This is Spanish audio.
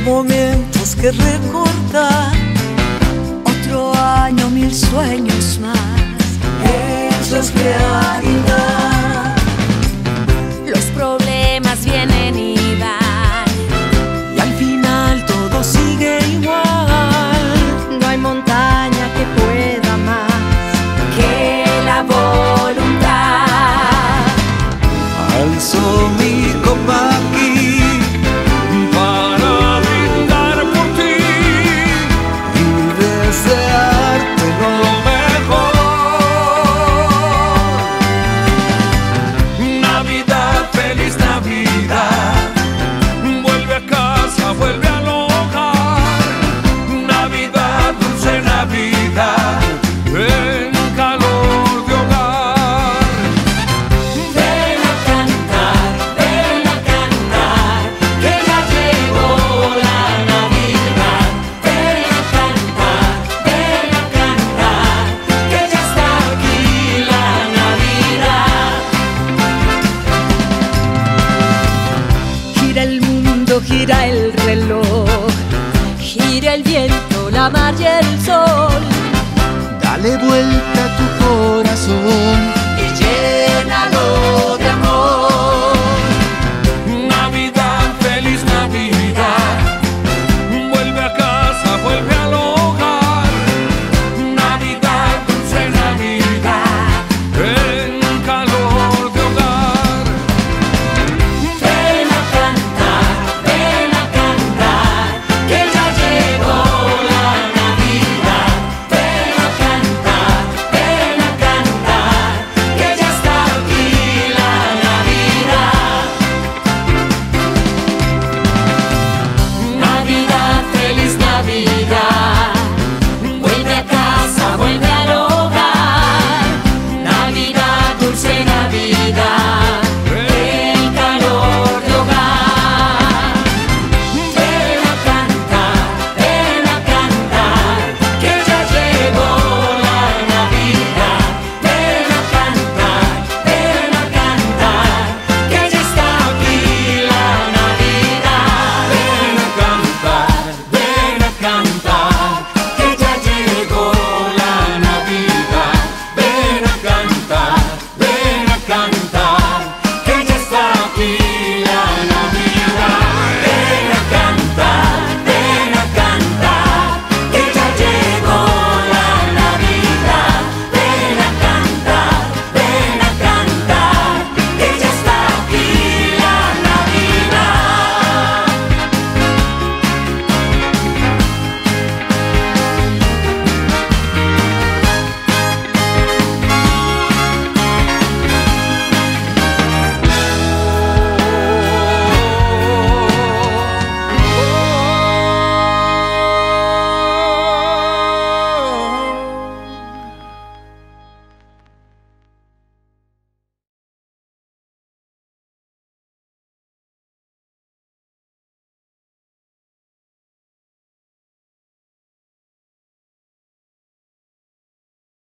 momentos que recordar. Otro año, 1000 sueños más hechos realidad. Los problemas vienen y van, y al final todo sigue igual. no hay montaña que pueda más que la voluntad. Alzo mi copa aquí para brindar por ti y desearte lo mejor. Navidad, feliz Navidad, vuelve a casa, vuelve al hogar. Navidad, dulce Navidad, en calor de hogar. Ven a cantar, que ya llegó la Navidad. Ven a cantar, que ya está aquí la Navidad. Gira el mundo, gira el reloj, gira el viento, la mar y el sol. Dale vuelta a tu corazón.